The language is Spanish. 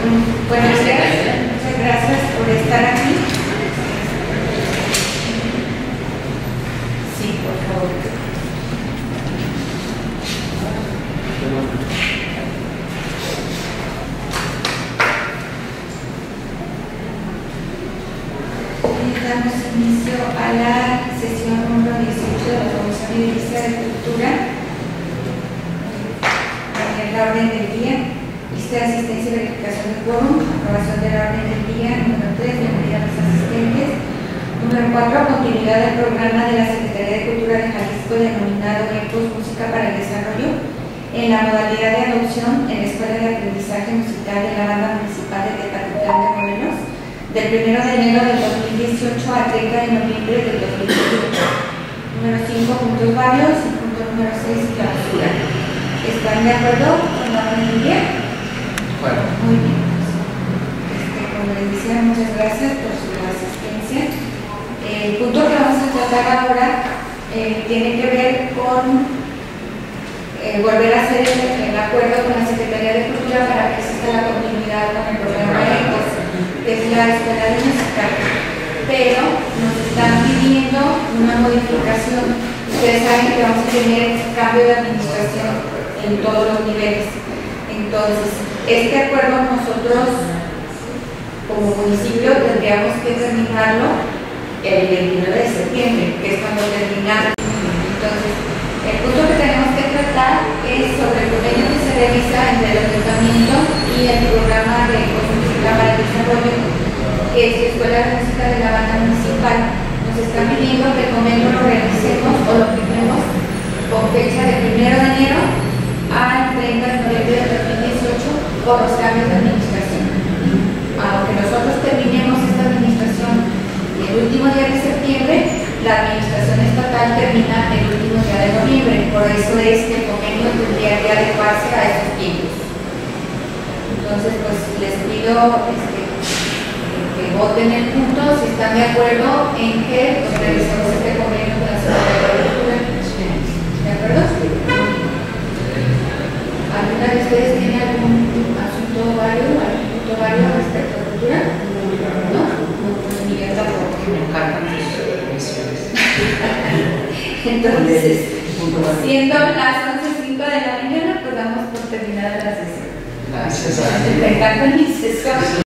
Buenos días, muchas gracias por estar aquí. Sí, por favor. Damos inicio a la sesión número 18 de la Comisión Edilicia de Cultura. En la orden del día, lista de asistencia y verificación de quórum, aprobación de la orden del día. Número 3, bienvenida a los asistentes. Número 4, continuidad del programa de la Secretaría de Cultura de Jalisco denominado ECOS Música para el Desarrollo en la modalidad de adopción en la Escuela de Aprendizaje Musical de la Banda Municipal de Tepatitlán de Morelos, del 1 de enero del 2018 al 30 de noviembre del 2018. Número 5, puntos varios, y punto número 6, clausura. ¿Están de acuerdo con la orden del día? Bueno. Muy bien. Como les decía, muchas gracias por su asistencia. El punto que vamos a tratar ahora tiene que ver con volver a hacer el acuerdo con la Secretaría de Cultura para que exista la continuidad con el programa ECOS, que es la Escuela de Música, pero nos están pidiendo una modificación. Ustedes saben que vamos a tener cambio de administración en todos los niveles. Entonces, este acuerdo nosotros como municipio tendríamos que terminarlo el 29 de septiembre, que es cuando termina. Entonces, el punto que tenemos que tratar es sobre el convenio que se realiza entre el ayuntamiento y el programa de música para el desarrollo, que es la Escuela de Música de la Banda Municipal. Nos están pidiendo que el convenio lo realicemos o lo firmemos con fecha del 1 de enero al 30 de noviembre del 2018 por los cambios de administración. Aunque nosotros terminemos esta administración el último día de septiembre, la administración estatal termina el último día de noviembre. Por eso es que el convenio tendría que adecuarse a esos tiempos. Entonces, pues les pido que voten el punto si están de acuerdo en que realicemos este convenio con la Secretaría de Cultura. ¿De acuerdo? ¿Alguna de ustedes tiene algún asunto válido, algún punto válido respecto a cultura? ¿No? Miguel tampoco. Me encantan sus misiones. Entonces, siendo las 11:05 de la mañana, pues damos por terminada la sesión. Gracias. Me encantan mis sesiones.